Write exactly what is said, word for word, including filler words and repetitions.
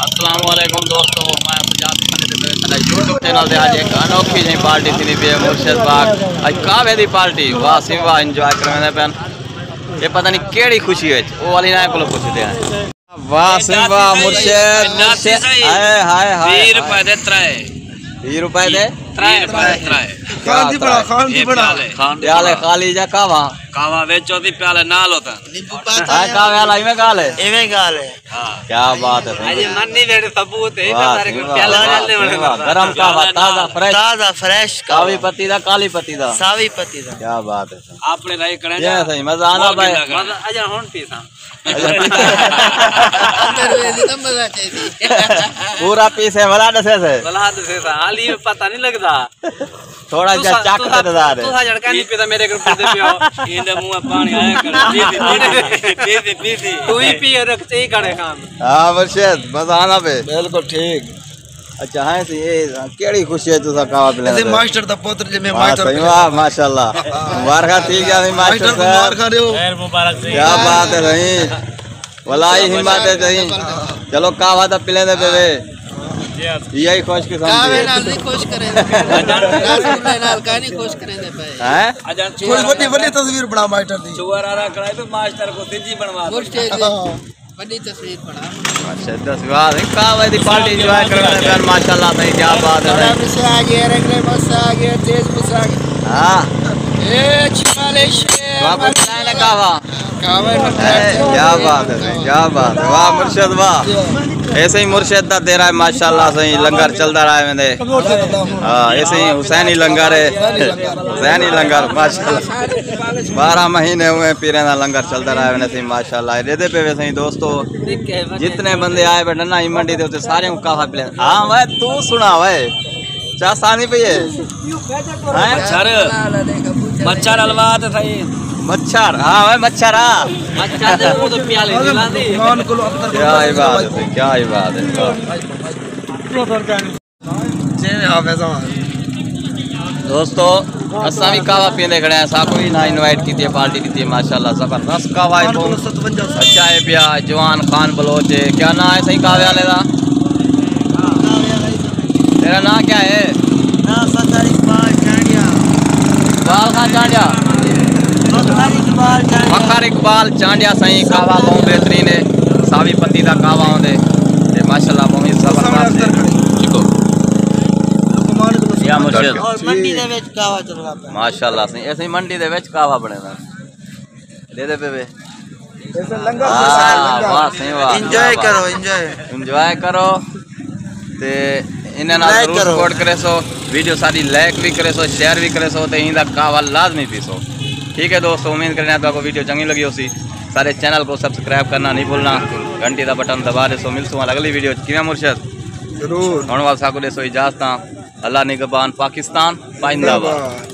अस्सलामुअलैकुम दोस्तों, मैं यूट्यूब चैनल से आज एक अनोखी जी पार्टी थी पे मुर्शिद बाग आज कावे दी पार्टी वाह सिंह वाह एंजॉय करने पे ये पता नहीं केड़ी खुशी है वो वाली ना को पूछते हैं वाह सिंह वाह मुर्शिद हाय हाय हाय बीस रुपए दे त्राए बीस रुपए दे त्राए रुपए त्राए खान दी बड़ा खान दी बड़ा प्याले खाली जा कावा कावा वेचो दी प्याले नाल होता नींबू पाता हां कावे वाला इमे गाल है एवे गाल है। हां क्या बात है आज मन्नी वेड़ सबूत है वाह, सारे वाह, प्याला वाह, डालने वाले वाह, गरम कावा ताजा फ्रेश ताजा फ्रेश कावी पत्ती दा काली पत्ती दा सावी पत्ती दा क्या बात है आपने राय करे ये सही मजा आना भाई मजा अजा होन पीसा अंदर वे दी मजा चाहिए पूरा पीस है वाला दसे से वाला दसे से हाली में पता नहीं लगदा थोड़ा जा चक नजर है तू सा झड़का नहीं पीता मेरे घर पे पियो इंदे मुंह में पानी आया कर पी पी पी पी तू ही पी रख चाहिए करे काम हां मुर्शिद मजा आना पे बिल्कुल ठीक। अच्छा है सी ये केड़ी खुशी है तुसा कावा पिला ऐसे मास्टर दा पुत्र जे में मास्टर सही वाह माशाल्लाह मुबारक ठीक है मास्टर साहब मुबारक दे खैर मुबारक से क्या बात है सही वलाई हिम्मत है सही चलो कावा दा पिले दे पे यही खुश किस्म कावे नाल नहीं खुश करे रसूल नाल का नहीं खुश करे दे भाई हैं अजा कोई बड़ी बड़ी तस्वीर बना मास्टर दी चुवर आरा कराए तो मास्टर को सिजी बनवा दो बड़ी तस्वीर बना अच्छा दस बात है कावे दी पार्टी एंजॉय करने पे माशाल्लाह सही क्या बात है से आगे रंगले बस आगे तेज बस आगे हां ए छिपाले शे बाबा बनाए ना कावा कावे क्या बात है क्या बात है वाह मुर्शिद वाह ऐसे ही मुर्शिद दा दे रहा है माशाल्लाह सही लंगर चलता रहा है मेरे हां ऐसे ही हुसैनी लंगर है हुसैनी लंगर माशाल्लाह बारह महीने हुए पीरे दा लंगर चलता रहा है मेरे सही माशाल्लाह दे दे पे वैसे ही दोस्तों जितने बंदे आए बैठे ना मंडी दे उते सारे को काफा पिले हां भाई तू सुना भाई चा सानी पे है मच्छर मच्छर हलवा तो सही मच्छर हां भाई मच्छर हां मच्छर दे वो तो प्याले दिला दी क्या ही बात है क्या ही बात है दोस्तों असा भी कावा पींदे खड़े हैं साको भी ना इनवाइट की थी पार्टी की थी माशाल्लाह जबरदस्त कावा है अच्छा है पिया जवान खान बलोच क्या नाम है सही कावे वाले का तेरा नाम क्या है ना फखर इकबाल चांडिया इकबाल खान चांडिया फखर इकबाल चांडिया फखर इकबाल चांडिया सही कावा बहुत बेहतरीन है सावी पत्ती का कावा होंदे ते माशाल्लाह बहुत जबरदस्त है ठीक हो या मुर्शिद और मंडी दे विच कावा चलवा पे माशाल्लाह सही ऐसे ही मंडी दे विच कावा बनेदा दे दे पे वे ऐसे लंगर हां वाह सही वाह एंजॉय करो एंजॉय एंजॉय करो ते इन्हें ना जरूर सपोर्ट करे सो वीडियो सारी लाइक भी करे सो शेयर भी करे सो ते इंदा कावा लाजमी पीसो ठीक है दोस्तों उम्मीद करने आपको वीडियो चंगी लगी होसी सारे चैनल को सब्सक्राइब करना नहीं भूलना घंटी का बटन दबा दे सो मिलसू अगली वीडियो किवें मुर्शिद जरूर होने वाला साको दे सो इजाजत अल्लाह निगहबान पाकिस्तान पाइंदाबाद।